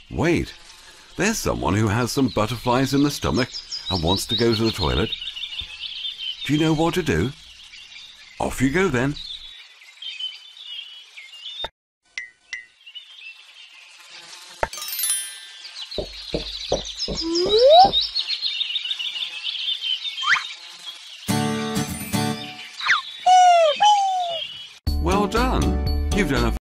Wait, there's someone who has some butterflies in the stomach and wants to go to the toilet. Do you know what to do? Off you go then. Well done. You've done a